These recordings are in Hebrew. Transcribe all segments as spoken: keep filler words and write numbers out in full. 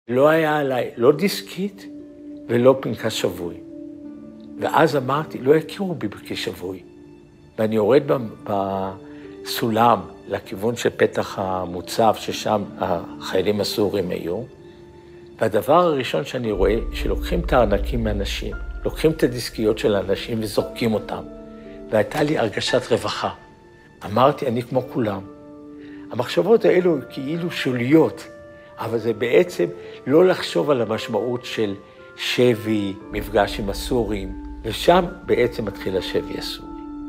לא היה עליי לא דיסקית ולא פנקס שבוי. ואז אמרתי, לא יכירו בי כשבוי. ואני יורד בסולם לכיוון של פתח המוצב, ששם החיילים הסורים היו, והדבר הראשון שאני רואה, שלוקחים את הארנקים מאנשים, לוקחים את הדיסקיות של האנשים וזורקים אותם. והייתה לי הרגשת רווחה. אמרתי, אני כמו כולם. המחשבות האלו כאילו שוליות, אבל זה בעצם לא לחשוב על המשמעות של שבי, מפגש עם הסורים, ושם בעצם מתחיל השבי הסורי.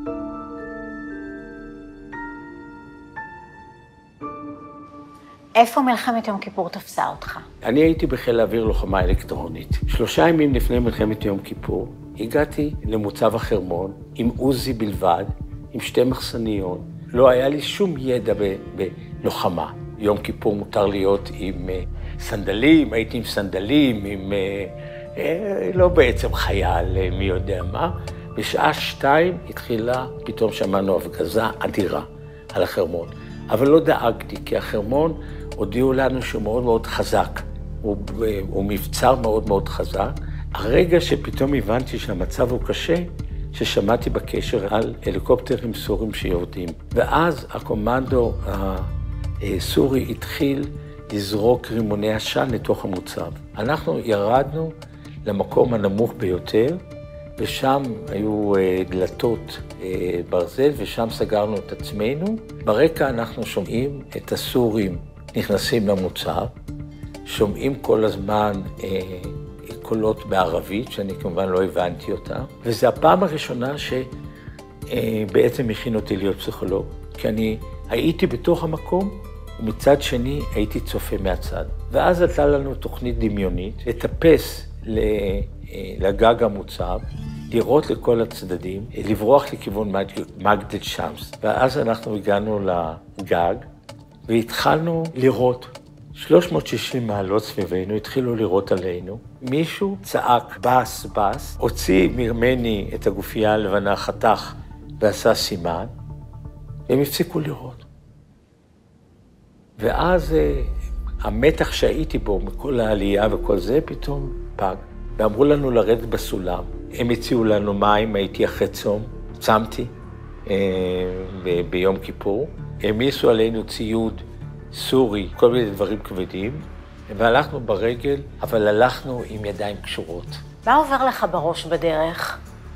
איפה מלחמת יום כיפור תפסה אותך? אני הייתי בחיל האוויר לוחמה אלקטרונית. שלושה ימים לפני מלחמת יום כיפור, הגעתי למוצב החרמון עם עוזי בלבד, עם שתי מחסניות. לא היה לי שום ידע בלוחמה. יום כיפור מותר להיות עם סנדלים, הייתי עם סנדלים, עם... לא בעצם חייל, מי יודע מה. בשעה שתיים התחילה, פתאום שמענו הפגזה אדירה על החרמון. אבל לא דאגתי, כי החרמון הודיעו לנו שהוא מאוד מאוד חזק. הוא, הוא מבצר מאוד מאוד חזק. הרגע שפתאום הבנתי שהמצב הוא קשה, ששמעתי בקשר על הליקופטרים סורים שיורדים. ואז הקומנדו הסורי התחיל לזרוק רימוני עשן לתוך המוצב. אנחנו ירדנו למקום הנמוך ביותר, ושם היו דלתות ברזל, ושם סגרנו את עצמנו. ברקע אנחנו שומעים את הסורים נכנסים למוצב, שומעים כל הזמן קולות בערבית, שאני כמובן לא הבנתי אותה, וזו הפעם הראשונה שבעצם הכין אותי להיות פסיכולוג, כי אני הייתי בתוך המקום, ומצד שני הייתי צופה מהצד. ואז עלתה לנו תוכנית דמיונית, לטפס לגג המוצב, לראות לכל הצדדים, לברוח לכיוון מגדל שמס. ואז אנחנו הגענו לגג, והתחלנו לראות. שלוש מאות ושישים מעלות סביבנו, התחילו לראות עלינו. מישהו צעק בס בס, הוציא ממני את הגופייה הלבנה, חתך ועשה סימן, והם הפסיקו לראות. ואז המתח שהייתי בו, מכל העלייה וכל זה, פתאום פג. ואמרו לנו לרדת בסולם. הם הציעו לנו מים, הייתי אחרי צום, צמתי אה, ב- ביום כיפור. העמיסו עלינו ציוד סורי, כל מיני דברים כבדים, והלכנו ברגל, אבל הלכנו עם ידיים קשורות. מה עובר לך בראש בדרך?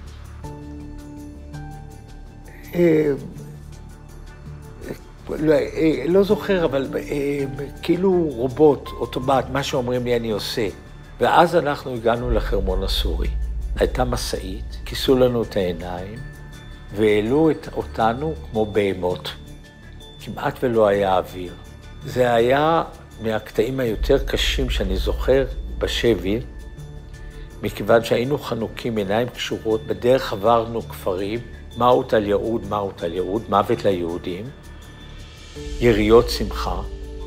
אה, לא, אה, לא זוכר, אבל אה, כאילו רובוט, אוטומט, מה שאומרים לי אני עושה. ואז אנחנו הגענו לחרמון הסורי. הייתה מסעית, כיסו לנו את העיניים, והעלו את אותנו כמו בהמות. כמעט ולא היה אוויר. זה היה מהקטעים היותר קשים שאני זוכר בשבי, מכיוון שהיינו חנוקים, עיניים קשורות, בדרך עברנו כפרים, מות על יהוד, מות על יהוד, מוות ליהודים, יריות שמחה,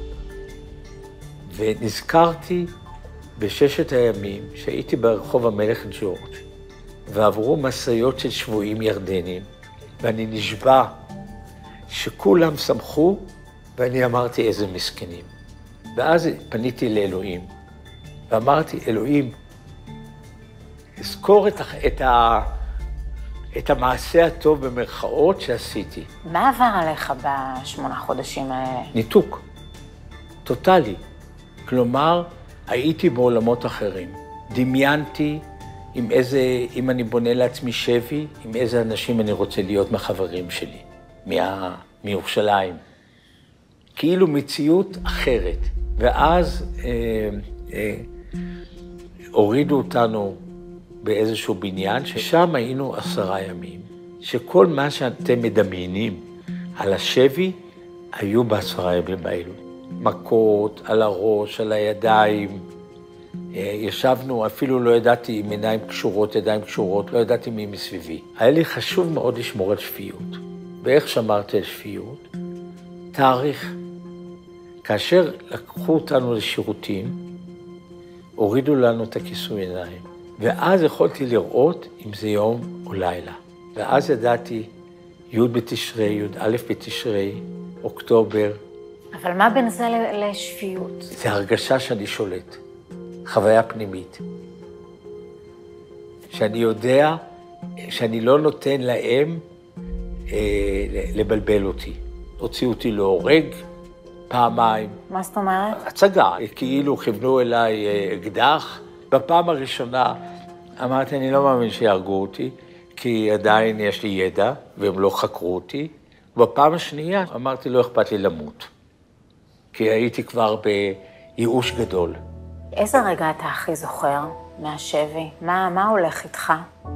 ונזכרתי בששת הימים שהייתי ברחוב המלך ג'ורג', ועברו מסעיות של שבויים ירדנים, ואני נשבע שכולם שמחו, ואני אמרתי איזה מסכנים. ואז פניתי לאלוהים, ואמרתי, אלוהים, אזכור את, את, ה, את המעשה הטוב במרכאות שעשיתי. מה עבר עליך בשמונה חודשים האלה? ניתוק, טוטלי. כלומר, הייתי בעולמות אחרים. דמיינתי עם איזה, אם אני בונה לעצמי שבי, עם איזה אנשים אני רוצה להיות מהחברים שלי, מה, מירושלים. כאילו מציאות אחרת. ואז אה, אה, הורידו אותנו באיזשהו בניין, ששם היינו עשרה ימים, שכל מה שאתם מדמיינים על השבי, היו בעשרה ימים האלו. מכות, על הראש, על הידיים. ישבנו, אפילו לא ידעתי עם עיניים קשורות, ידיים קשורות, לא ידעתי מי מסביבי. היה לי חשוב מאוד לשמור על שפיות. ואיך שמרתי על שפיות? תאריך. כאשר לקחו אותנו לשירותים, הורידו לנו את הכיסוי עיניים. ואז יכולתי לראות אם זה יום או לילה. ואז ידעתי י' בתשרי, י' בתשרי, אוקטובר. אבל מה בין זה לשפיות? זה הרגשה שאני שולט. חוויה פנימית. שאני יודע שאני לא נותן להם אה, לבלבל אותי. הוציאו אותי להורג פעמיים. מה זאת אומרת? הצגה, כאילו כיוונו אליי אקדח. בפעם הראשונה אמרתי, אני לא מאמין שיהרגו אותי, כי עדיין יש לי ידע, והם לא חקרו אותי. ובפעם השנייה אמרתי, לא אכפת לי למות. כי הייתי כבר בייאוש גדול. איזה רגע אתה הכי זוכר מהשבי? מה, מה הולך איתך?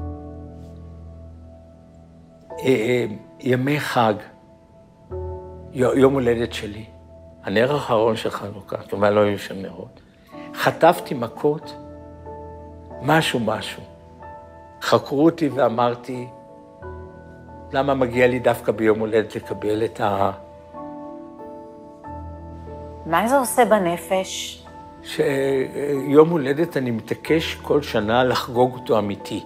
ימי חג, יום הולדת שלי, הנר האחרון של חנוכה, כלומר לא היו שם נרות. חטפתי מכות, משהו משהו. חקרו אותי ואמרתי, למה מגיע לי דווקא ביום הולדת לקבל את ה... מה זה עושה בנפש? שיום הולדת אני מתעקש כל שנה לחגוג אותו אמיתי.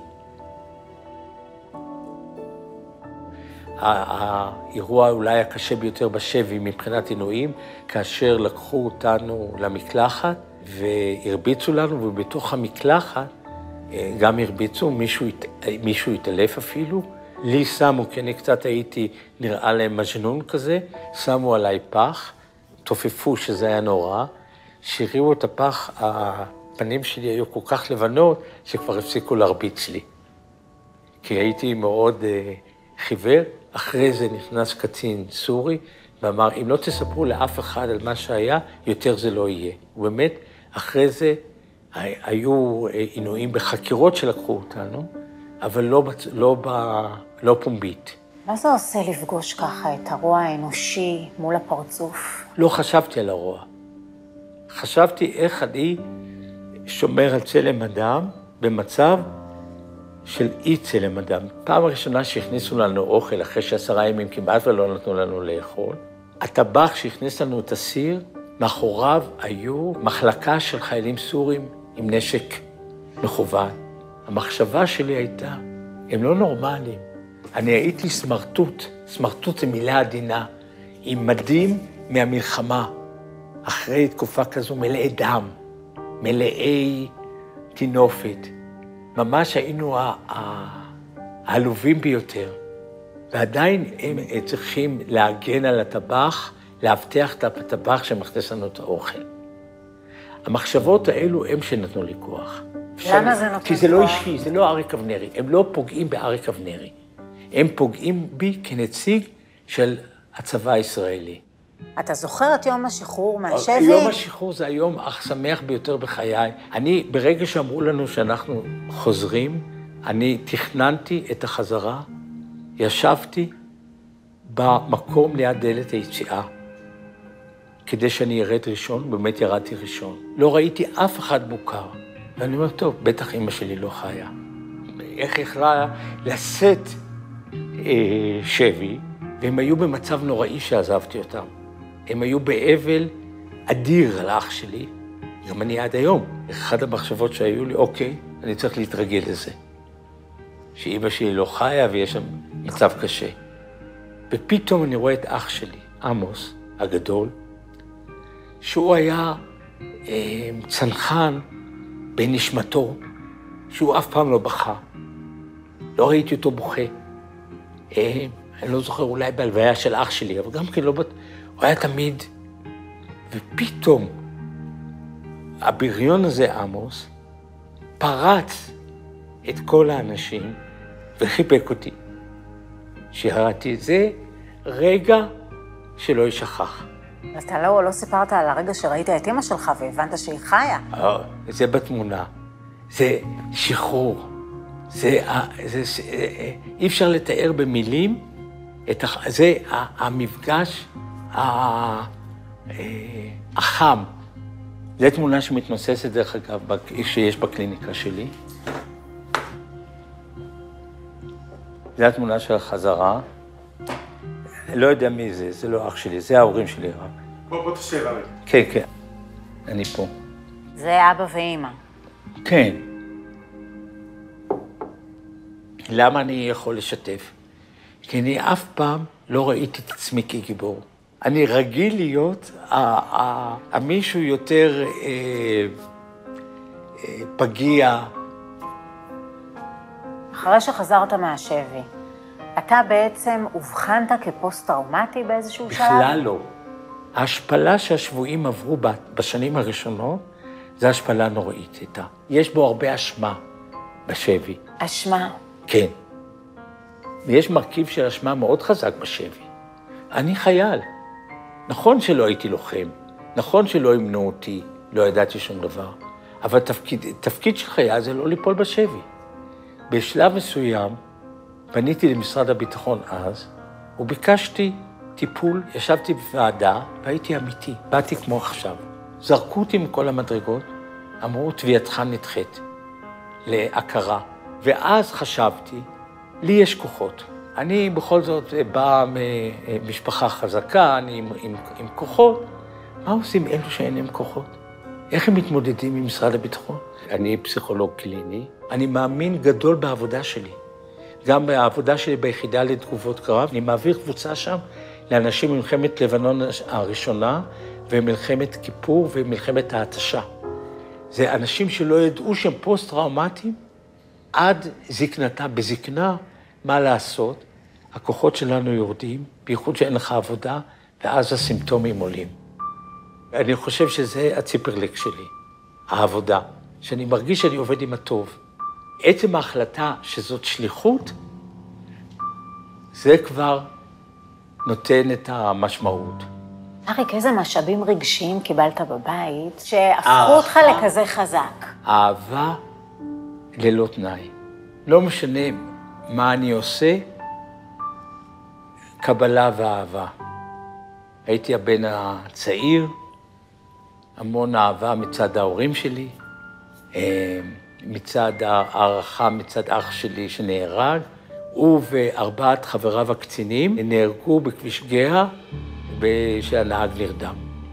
האירוע אולי הקשה ביותר בשבי מבחינת עינויים, כאשר לקחו אותנו למקלחת והרביצו לנו, ובתוך המקלחת גם הרביצו, מישהו, מישהו התעלף אפילו. לי שמו, כי אני קצת הייתי נראה להם מג'נון כזה, שמו עליי פח, תופפו שזה היה נורא, שהריעו את הפח, הפנים שלי היו כל כך לבנות, שכבר הפסיקו להרביץ לי. כי הייתי מאוד uh, חיוור. אחרי זה נכנס קצין סורי, ואמר, אם לא תספרו לאף אחד על מה שהיה, יותר זה לא יהיה. ובאמת, אחרי זה היו עינויים בחקירות שלקחו אותנו, אבל לא, לא, לא פומבית. מה זה עושה לפגוש ככה את הרוע האנושי מול הפרצוף? לא חשבתי על הרוע. חשבתי איך אני שומר על צלם אדם במצב של אי צלם אדם. פעם הראשונה שהכניסו לנו אוכל, אחרי שעשרה ימים כמעט ולא נתנו לנו לאכול, הטבח שהכניס לנו את הסיר, מאחוריו היו מחלקה של חיילים סורים עם נשק מכוון. המחשבה שלי הייתה, הם לא נורמליים. אני הייתי סמרטוט, סמרטוט זה מילה עדינה, עם מדים מהמלחמה, אחרי תקופה כזו מלאי דם, מלאי תינופת. ממש היינו העלובים ביותר, ועדיין הם צריכים להגן על הטבח, להבטיח את הטבח שמכניס לנו את האוכל. המחשבות האלו הם שנתנו לי כוח. למה זה נותן כוח? כי זה לא אישי, זה לא אריק אבנרי. הם לא פוגעים באריק אבנרי. הם פוגעים בי כנציג של הצבא הישראלי. אתה זוכר את יום השחרור מהשבי? יום השחרור זה היום השמח ביותר בחיי. אני, ברגע שאמרו לנו שאנחנו חוזרים, אני תכננתי את החזרה, ישבתי במקום ליד דלת היציאה, כדי שאני ארד ראשון, באמת ירדתי ראשון. לא ראיתי אף אחד מוכר. ואני אומר, טוב, בטח אמא שלי לא חיה. איך יכלה לשאת אה, שבי, והם היו במצב נוראי שעזבתי אותם. הם היו באבל אדיר על אח שלי, גם אני עד היום. אחד המחשבות שהיו לי, אוקיי, אני צריך להתרגל לזה. שאמא שלי לא חיה ויש שם מצב קשה. ופתאום אני רואה את אח שלי, עמוס הגדול, שהוא היה אה, צנחן בנשמתו, שהוא אף פעם לא בכה. לא ראיתי אותו בוכה. אה, אני לא זוכר אולי בהלוויה של אח שלי, אבל גם כן לא... הוא היה תמיד, ופתאום הבריון הזה, עמוס, פרץ את כל האנשים וחיבק אותי. שירדתי את זה רגע שלא ישכח. אתה לא, לא סיפרת על הרגע שראית את אמא שלך והבנת שהיא חיה. זה בתמונה. זה שחרור. זה, זה, זה, אי אפשר לתאר במילים את הח... זה המפגש החם. זו תמונה שמתנוססת, דרך אגב, שיש בקליניקה שלי. זו התמונה של החזרה. לא יודע מי זה, זה לא אח שלי, זה ההורים שלי רק. בוא, בוא תשאלה רגע. כן, כן, אני פה. זה אבא ואמא. כן. למה אני יכול לשתף? כי אני אף פעם לא ראיתי את עצמי כגיבור. אני רגיל להיות המישהו יותר פגיע. אחרי שחזרת מהשבי, אתה בעצם הובחנת כפוסט-טראומטי באיזשהו שלב? בכלל לא. ההשפלה שהשבויים עברו בשנים הראשונות, זו השפלה נוראית איתה. יש בו הרבה אשמה בשבי. אשמה? כן. ויש מרכיב של אשמה מאוד חזק בשבי. אני חייל. נכון שלא הייתי לוחם, נכון שלא ימנו אותי, לא ידעתי שום דבר, אבל תפקיד, תפקיד של חייל זה לא ליפול בשבי. בשלב מסוים פניתי למשרד הביטחון אז, וביקשתי טיפול, ישבתי בוועדה והייתי אמיתי, באתי כמו עכשיו. זרקו אותי מכל המדרגות, אמרו, תביעתך נדחית להכרה. ואז חשבתי, לי יש כוחות. אני בכל זאת באה ממשפחה חזקה, אני עם, עם, עם כוחות. מה עושים אלו שאין להם כוחות? איך הם מתמודדים עם משרד הביטחון? אני פסיכולוג קליני, אני מאמין גדול בעבודה שלי. גם בעבודה שלי ביחידה לתגובות קרב, אני מעביר קבוצה שם לאנשים ממלחמת לבנון הראשונה, ומלחמת כיפור ומלחמת ההתשה. זה אנשים שלא ידעו שהם פוסט-טראומטיים עד זקנתה. בזקנה, מה לעשות? הכוחות שלנו יורדים, בייחוד שאין לך עבודה, ואז הסימפטומים עולים. אני חושב שזה הציפרלק שלי, העבודה, שאני מרגיש שאני עובד עם הטוב. עצם ההחלטה שזאת שליחות, זה כבר נותן את המשמעות. אריק, איזה משאבים רגשיים קיבלת בבית שהפכו אותך לכזה חזק? אהבה ללא תנאי. לא משנה מה אני עושה, קבלה ואהבה. הייתי הבן הצעיר, המון אהבה מצד ההורים שלי, מצד הערכה מצד אח שלי שנהרג, הוא וארבעת חבריו הקצינים נהרגו בכביש גאה, ושהנהג נרדם.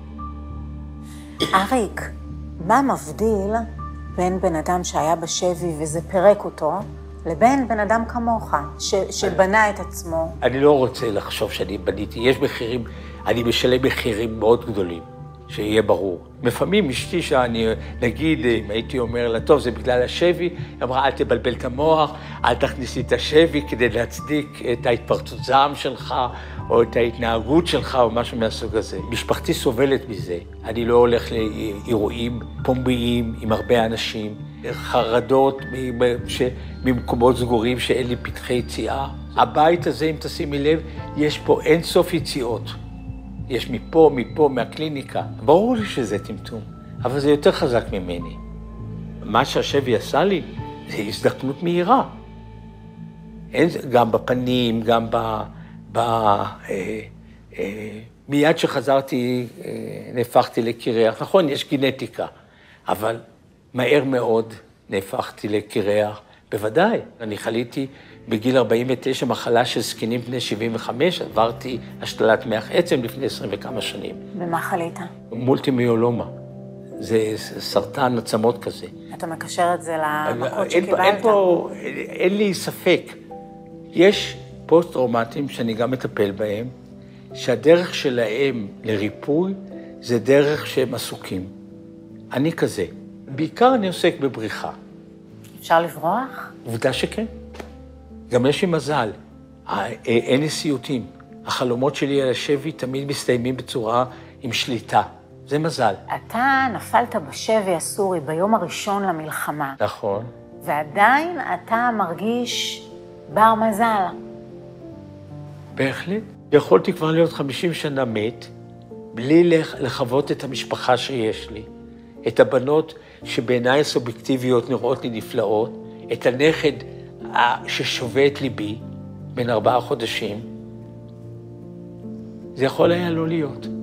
אריק, מה מבדיל בין בן אדם שהיה בשבי וזה פירק אותו, לבין בן אדם כמוך, ש, שבנה את עצמו? אני לא רוצה לחשוב שאני בניתי. יש מחירים, אני משלם מחירים מאוד גדולים, שיהיה ברור. לפעמים אשתי שאני, נגיד, אם הייתי אומר לה, טוב, זה בגלל השבי, היא אמרה, אל תבלבל את המוח, אל תכניסי את השבי כדי להצדיק את ההתפרצות זעם שלך, או את ההתנהגות שלך, או משהו מהסוג הזה. משפחתי סובלת מזה. אני לא הולך לאירועים פומביים עם הרבה אנשים, חרדות ממקומות סגורים שאין לי פתחי יציאה. הבית הזה, אם תשימי לב, יש פה אין סוף יציאות. יש מפה, מפה, מהקליניקה. ברור לי שזה טמטום, אבל זה יותר חזק ממני. מה שהשבי עשה לי, זה הזדקנות מהירה. אין, גם בפנים, גם ב... ב אה, אה, מיד שחזרתי, אה, נהפכתי לקרח. נכון, יש גנטיקה, אבל מהר מאוד נהפכתי לקרח. בוודאי, אני חליתי בגיל ארבעים ותשע מחלה של זקנים בני שבעים וחמש, עברתי השתלת מח עצם לפני עשרים וכמה שנים. במה חלית? מולטימיולומה. זה סרטן עצמות כזה. אתה מקשר את זה למכות שקיבלת? אין פה, אין לי ספק. יש פוסט-טראומטיים שאני גם מטפל בהם, שהדרך שלהם לריפוי זה דרך שהם עסוקים. אני כזה. בעיקר אני עוסק בבריחה. אפשר לברוח? עובדה שכן. גם יש לי מזל. אין לי סיוטים. החלומות שלי על השבי תמיד מסתיימים בצורה עם שליטה. זה מזל. אתה נפלת בשבי הסורי ביום הראשון למלחמה. נכון. ועדיין אתה מרגיש בר מזל. בהחלט. יכולתי כבר להיות חמישים שנה מת, בלי לחוות את המשפחה שיש לי, את הבנות שבעיניי הסובייקטיביות נראות לי נפלאות, את הנכד ששובה את ליבי בין ארבעה חודשים. זה יכול היה לא להיות.